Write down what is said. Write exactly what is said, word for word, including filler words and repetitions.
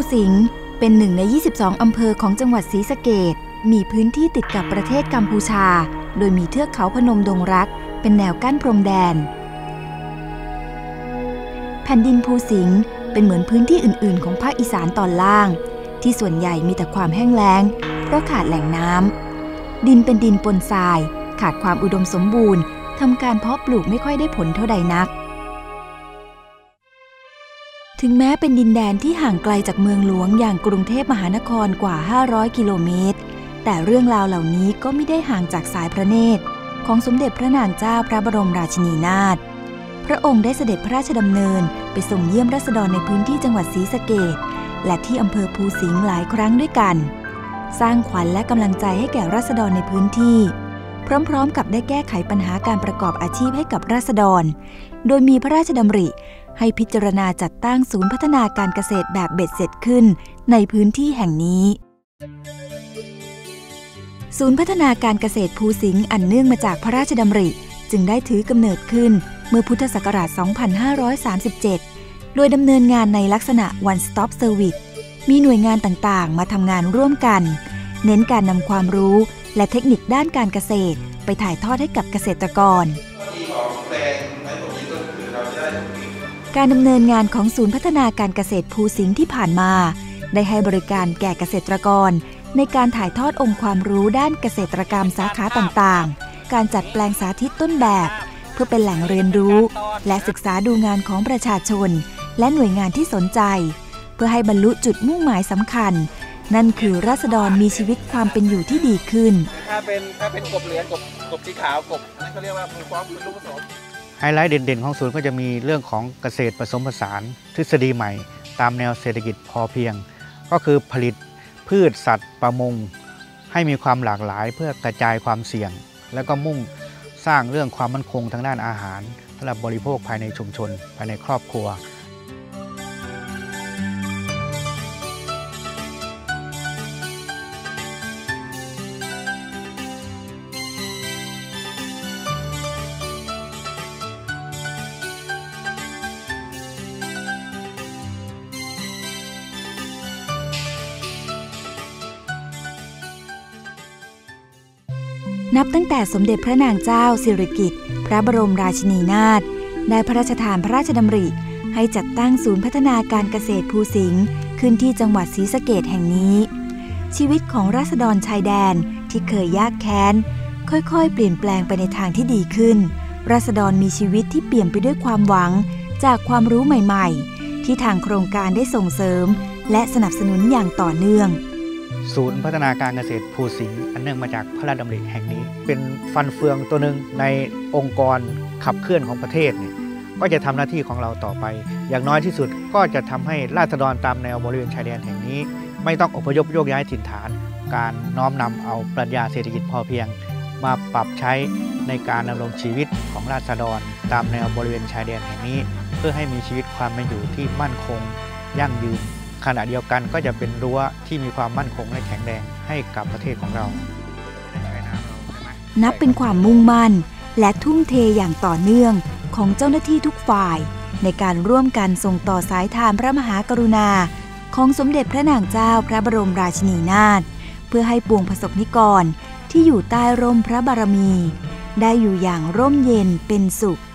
สิงห์เป็นหนึ่งในยี่สิบสองอำเภอของจังหวัดศรีสะเกษมีพื้นที่ติดกับประเทศกัมพูชาโดยมีเทือกเขาพนมดงรักเป็นแนวกั้นพรมแดนแผ่นดินภูสิงห์เป็นเหมือนพื้นที่อื่นๆของภาคอีสานตอนล่างที่ส่วนใหญ่มีแต่ความแห้งแล้งเพราะขาดแหล่งน้ำดินเป็นดินปนทรายขาดความอุดมสมบูรณ์ทำการเพาะปลูกไม่ค่อยได้ผลเท่าใดนักถึงแม้เป็นดินแดนที่ห่างไกลจากเมืองหลวงอย่างกรุงเทพมหานครกว่าห้าร้อยกิโลเมตรแต่เรื่องราวเหล่านี้ก็ไม่ได้ห่างจากสายพระเนตรของสมเด็จพระนางเจ้าพระบรมราชินีนาถพระองค์ได้เสด็จพระราชดำเนินไปส่งเยี่ยมราษฎรในพื้นที่จังหวัดศรีสะเกษและที่อำเภอภูสิงห์หลายครั้งด้วยกันสร้างขวัญและกำลังใจให้แก่ราษฎรในพื้นที่พร้อมๆกับได้แก้ไขปัญหาการประกอบอาชีพให้กับราษฎรโดยมีพระราชดำริให้พิจารณาจัดตั้งศูนย์พัฒนาการเกษตรแบบเบ็ดเสร็จขึ้นในพื้นที่แห่งนี้ศูนย์พัฒนาการเกษตรภูสิงห์อันเนื่องมาจากพระราชดำริจึงได้ถือกำเนิดขึ้นเมื่อพุทธศักราช สองพันห้าร้อยสามสิบเจ็ด โดยดำเนินงานในลักษณะ one stop service มีหน่วยงานต่างๆมาทำงานร่วมกันเน้นการนำความรู้และเทคนิคด้านการเกษตรไปถ่ายทอดให้กับเกษตรกรการดำเนินงานของศูนย์พัฒนาการเกษตรภูสิงห์ที่ผ่านมาได้ให้บริการแก่เกษตรกรในการถ่ายทอดองค์ความรู้ด้านเกษตรกรรมสาขาต่างๆการจัดแปลงสาธิตต้นแบบเพื่อเป็นแหล่งเรียนรู้และศึกษาดูงานของประชาชนและหน่วยงานที่สนใจเพื่อให้บรรลุจุดมุ่งหมายสำคัญนั่นคือราษฎรมีชีวิตความเป็นอยู่ที่ดีขึ้นถ้าเป็นถ้าเป็นกบเหลืองกบกบสีขาวกบนั่นเขาเรียกว่ามือฟ้องมือลูกผสมไฮไลท์เด่นๆของศูนย์ก็จะมีเรื่องของเกษตรผสมผสานทฤษฎีใหม่ตามแนวเศรษฐกิจพอเพียงก็คือผลิตพืชสัตว์ประมงให้มีความหลากหลายเพื่อกระจายความเสี่ยงแล้วก็มุ่งสร้างเรื่องความมั่นคงทางด้านอาหารสำหรับบริโภคภายในชุมชนภายในครอบครัวนับตั้งแต่สมเด็จพระนางเจ้าสิริกิติ์พระบรมราชินีนาถได้พระราชทานพระราชดำริให้จัดตั้งศูนย์พัฒนาการเกษตรภูสิงห์ขึ้นที่จังหวัดศรีสะเกษแห่งนี้ชีวิตของราษฎรชายแดนที่เคยยากแค้นค่อยๆเปลี่ยนแปลงไปในทางที่ดีขึ้นราษฎรมีชีวิตที่เปี่ยมไปด้วยความหวังจากความรู้ใหม่ๆที่ทางโครงการได้ส่งเสริมและสนับสนุนอย่างต่อเนื่องศูนย์พัฒนาการเกษตรภูสิงห์อันเนื่องมาจากพระราชดำริแห่งนี้เป็นฟันเฟืองตัวหนึ่งในองค์กรขับเคลื่อนของประเทศเนี่ยก็จะทำหน้าที่ของเราต่อไปอย่างน้อยที่สุดก็จะทำให้ราษฎรตามแนวบริเวณชายแดนแห่งนี้ไม่ต้องอพยพโยกย้ายถิ่นฐานการน้อมนำเอาปรัชญาเศรษฐกิจพอเพียงมาปรับใช้ในการดำรงชีวิตของราษฎรตามแนวบริเวณชายแดนแห่งนี้เพื่อให้มีชีวิตความเป็นอยู่ที่มั่นคงยั่งยืนขณะเดียวกันก็จะเป็นรั้วที่มีความมั่นคงและแข็งแรงให้กับประเทศของเรานับเป็นความมุ่งมั่นและทุ่มเทอย่างต่อเนื่องของเจ้าหน้าที่ทุกฝ่ายในการร่วมกันส่งต่อสายทานพระมหากรุณาของสมเด็จพระนางเจ้าพระบรมราชินีนาถเพื่อให้ปวงประสบนิกรที่อยู่ใต้ร่มพระบารมีได้อยู่อย่างร่มเย็นเป็นสุข